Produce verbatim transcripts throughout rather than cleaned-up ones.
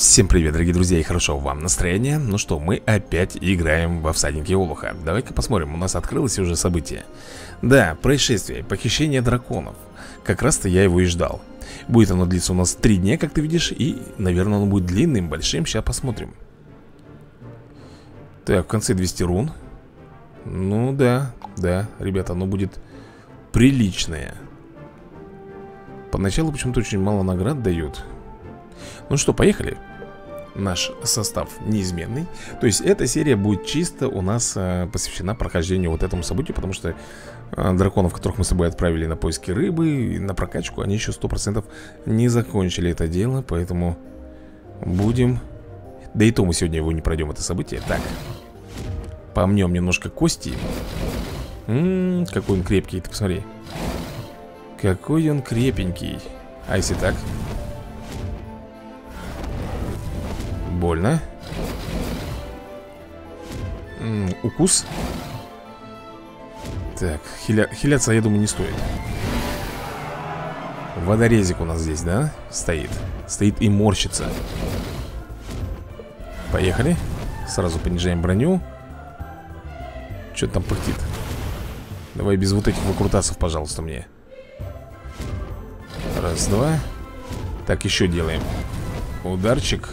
Всем привет, дорогие друзья, и хорошо вам настроения. Ну что, мы опять играем во всадники Олуха. Давай-ка посмотрим, у нас открылось уже событие. Да, происшествие, похищение драконов. Как раз-то я его и ждал. Будет оно длиться у нас три дня, как ты видишь. И, наверное, оно будет длинным, большим. Сейчас посмотрим. Так, в конце двести рун. Ну да, да, ребята, оно будет приличное. Поначалу почему-то очень мало наград дают. Ну что, поехали. Наш состав неизменный. То есть эта серия будет чисто у нас э, посвящена прохождению вот этому событию. Потому что э, драконов, которых мы с собой отправили на поиски рыбы, на прокачку, они еще сто процентов не закончили это дело. Поэтому будем... Да и то мы сегодня его не пройдем, это событие. Так, помнем немножко кости. М-м, какой он крепкий, ты посмотри. Какой он крепенький. А если так? Больно. М-м, укус. Так, хиля... хиляться, я думаю, не стоит. Водорезик у нас здесь, да? Стоит. Стоит и морщится. Поехали. Сразу понижаем броню. Что-то там пыхтит. Давай без вот этих выкрутасов, пожалуйста, мне. Раз, два. Так, еще делаем. Ударчик.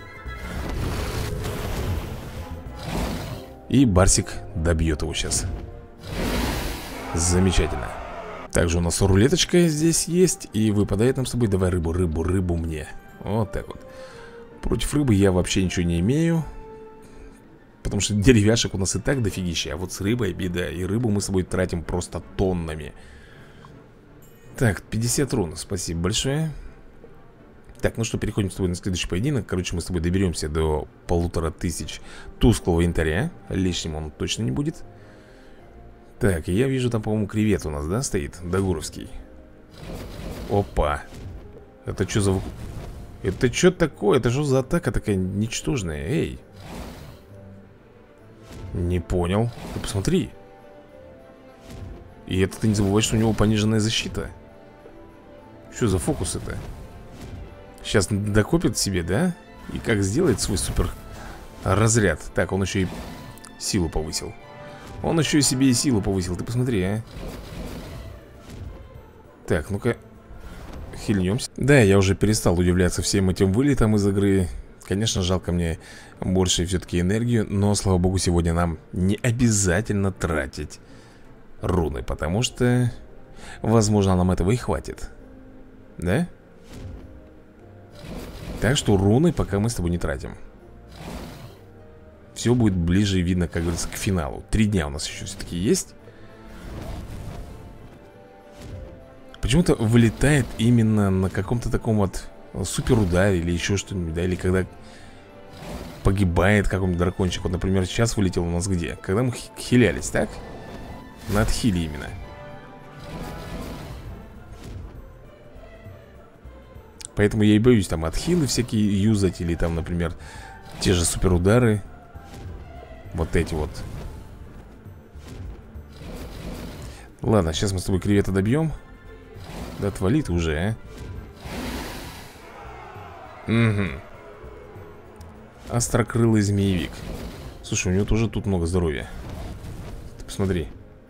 И Барсик добьет его сейчас. Замечательно. Также у нас рулеточка здесь есть. И выпадает нам с тобой. Давай рыбу, рыбу, рыбу мне. Вот так вот. Против рыбы я вообще ничего не имею. Потому что деревяшек у нас и так дофигища. А вот с рыбой беда. И рыбу мы с собой тратим просто тоннами. Так, пятьдесят рун, спасибо большое. Так, ну что, переходим с тобой на следующий поединок. Короче, мы с тобой доберемся до полутора тысяч тусклого янтаря. Лишним он точно не будет. Так, я вижу там, по-моему, кревет у нас, да, стоит? Дагуровский. Опа. Это что за... Это что такое? Это что за атака такая ничтожная? Эй. Не понял. Ты посмотри. И это ты не забывай, что у него пониженная защита. Что за фокус это? Сейчас докопит себе, да? И как сделает свой супер разряд. Так, он еще и силу повысил. Он еще и себе и силу повысил. Ты посмотри, а. Так, ну-ка хильнемся. Да, я уже перестал удивляться всем этим вылетам из игры. Конечно, жалко мне больше все-таки энергию. Но, слава богу, сегодня нам не обязательно тратить руны, потому что, возможно, нам этого и хватит. Да? Так что руны пока мы с тобой не тратим. Все будет ближе, видно, как говорится, к финалу. Три дня у нас еще все-таки есть. Почему-то вылетает именно на каком-то таком вот супер ударе или еще что-нибудь, да, или когда погибает какой-нибудь дракончик. Вот, например, сейчас вылетел у нас где? Когда мы хилялись, так? На отхиле именно. Поэтому я и боюсь там отхилы всякие юзать. Или там, например, те же суперудары. Вот эти вот. Ладно, сейчас мы с тобой кревета добьем. Да отвали ты уже, а. Угу. Острокрылый змеевик. Слушай, у него тоже тут много здоровья. Ты посмотри.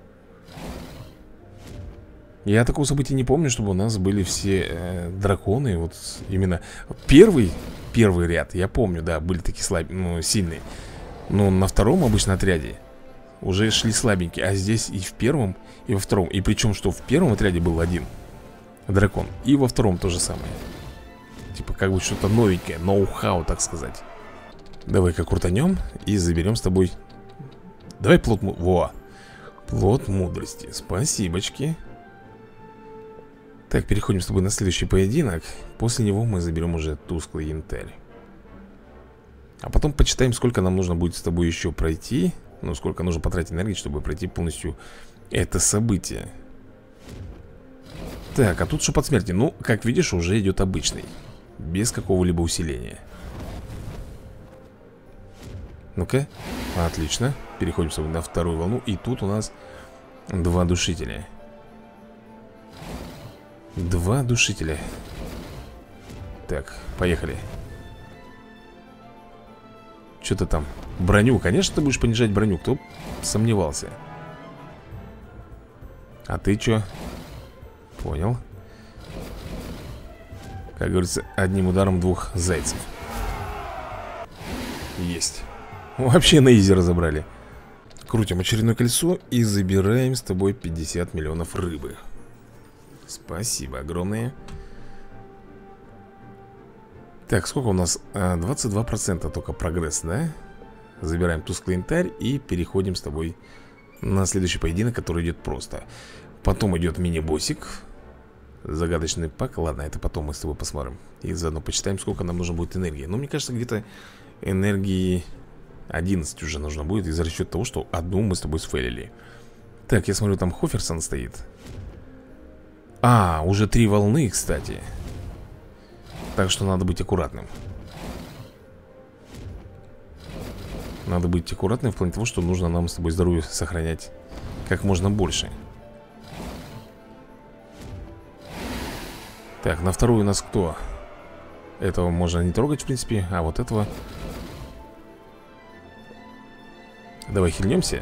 Я такого события не помню, чтобы у нас были все э, драконы. Вот именно первый, первый ряд, я помню, да, были такие слаб... ну, сильные. Но на втором обычно отряде уже шли слабенькие. А здесь и в первом, и во втором. И причем, что в первом отряде был один дракон, и во втором то же самое. Типа как бы что-то новенькое, ноу-хау, так сказать. Давай-ка крутанем и заберем с тобой. Давай плод му... Во! Плод мудрости, спасибочки. Так, переходим с тобой на следующий поединок. После него мы заберем уже тусклый янтарь. А потом почитаем, сколько нам нужно будет с тобой еще пройти. Ну, сколько нужно потратить энергии, чтобы пройти полностью это событие. Так, а тут что под смерти? Ну, как видишь, уже идет обычный. Без какого-либо усиления. Ну-ка, отлично. Переходим с тобой на вторую волну. И тут у нас два душителя. Два душителя. Так, поехали. Что ты там? Броню, конечно, ты будешь понижать броню. Кто сомневался? А ты чё? Понял. Как говорится, одним ударом двух зайцев. Есть. Вообще на изи разобрали. Крутим очередное колесо и забираем с тобой пятьдесят миллионов рыбы. Спасибо огромное. Так, сколько у нас? двадцать два процента только прогресс, да? Забираем тусклый янтарь и переходим с тобой на следующий поединок, который идет просто. Потом идет мини-боссик. Загадочный пак. Ладно, это потом мы с тобой посмотрим. И заодно почитаем, сколько нам нужно будет энергии. Ну, мне кажется, где-то энергии одиннадцать уже нужно будет, из-за расчета того, что одну мы с тобой сфейлили. Так, я смотрю, там Хоферсон стоит. А, уже три волны, кстати. Так что надо быть аккуратным. Надо быть аккуратным в плане того, что нужно нам с тобой здоровье сохранять как можно больше. Так, на вторую у нас кто? Этого можно не трогать, в принципе. А вот этого... Давай хильнемся.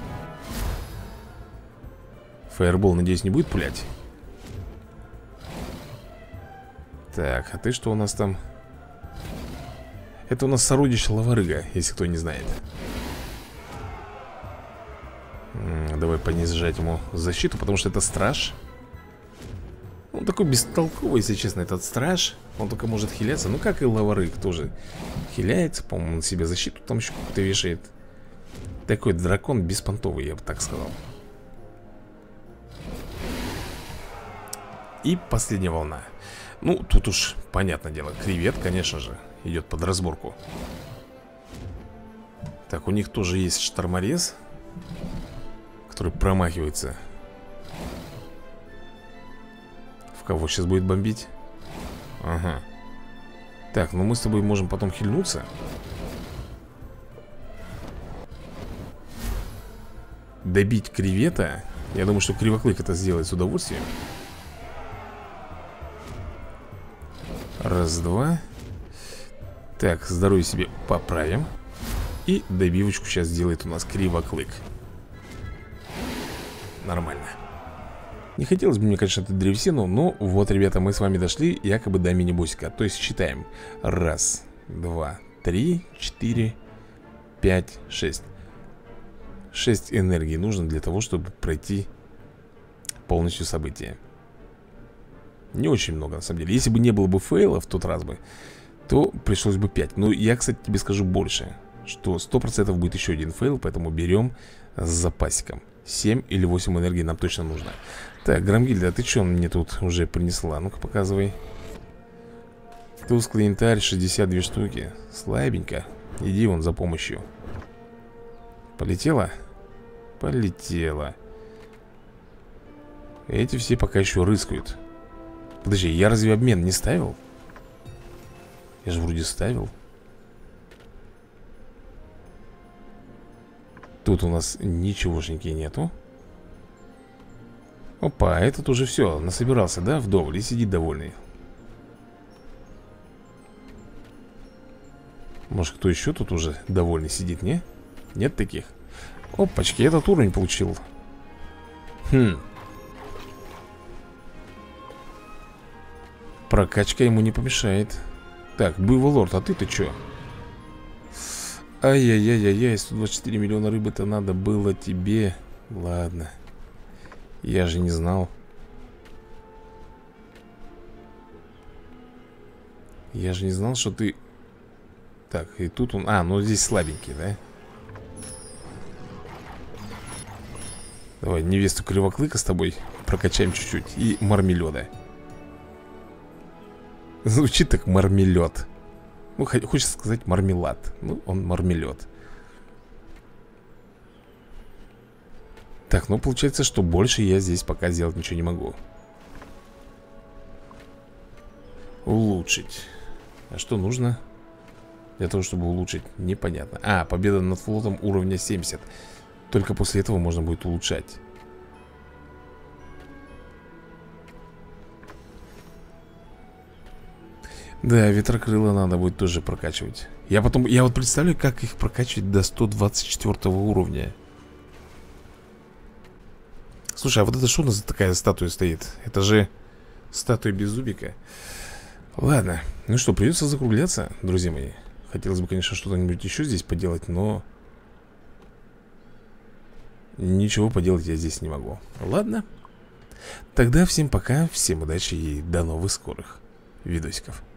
Фаербол, надеюсь, не будет пулять. Так, а ты что у нас там? Это у нас сородич Лаварыга, если кто не знает. М-м, давай понижать ему защиту, потому что это страж. Он такой бестолковый, если честно, этот страж. Он только может хиляться. Ну, как и Лаварыг тоже хиляется. По-моему, на себе защиту там еще какую-то вешает. Такой дракон беспонтовый, я бы так сказал. И последняя волна. Ну, тут уж, понятное дело, кревет, конечно же, идет под разборку. Так, у них тоже есть шторморез, который промахивается. В кого сейчас будет бомбить? Ага. Так, ну мы с тобой можем потом хильнуться. Добить кревета. Я думаю, что Кривоклык это сделает с удовольствием. Раз, два. Так, здоровье себе поправим. И добивочку сейчас сделает у нас Кривоклык. Нормально. Не хотелось бы мне, конечно, эту древесину. Но вот, ребята, мы с вами дошли якобы до мини-боссика. То есть считаем. Раз, два, три, четыре, пять, шесть. Шесть энергий нужно для того, чтобы пройти полностью событие. Не очень много, на самом деле. Если бы не было бы фейла в тот раз бы, то пришлось бы пять. Но я, кстати, тебе скажу больше, что сто процентов будет еще один фейл. Поэтому берем с запасиком. семь или восемь энергий нам точно нужно. Так, Громгильда, а ты что мне тут уже принесла? Ну-ка, показывай. Тусклый янтарь, шестьдесят две штуки. Слабенько. Иди вон за помощью. Полетела? Полетела. Эти все пока еще рыскают. Подожди, я разве обмен не ставил? Я же вроде ставил. Тут у нас ничегошеньки нету. Опа, этот уже все, насобирался, да, вдоволь и сидит довольный. Может, кто еще тут уже довольный сидит, не? Нет таких? Опачки, этот уровень получил. Хм. Прокачка ему не помешает. Так, Буйвол Лорд, а ты-то че? Ай-яй-яй-яй-яй, сто двадцать четыре миллиона рыбы-то надо было тебе. Ладно. Я же не знал. Я же не знал, что ты... Так, и тут он... А, ну здесь слабенький, да? Давай невесту Кривоклыка с тобой прокачаем чуть-чуть. И мармеледа. Звучит так мармелед. Ну, хочется сказать мармелад. Ну, он мармелед. Так, ну получается, что больше я здесь пока сделать ничего не могу. Улучшить. А что нужно для того, чтобы улучшить? Непонятно. А, победа над флотом уровня семьдесят. Только после этого можно будет улучшать. Да, ветрокрыло надо будет тоже прокачивать. Я потом, я вот представляю, как их прокачивать до сто двадцать четвёртого уровня. Слушай, а вот это что у нас за такая статуя стоит? Это же статуя Беззубика. Ладно, ну что, придется закругляться, друзья мои. Хотелось бы, конечно, что-нибудь еще здесь поделать, но ничего поделать я здесь не могу. Ладно. Тогда всем пока, всем удачи и до новых скорых видосиков.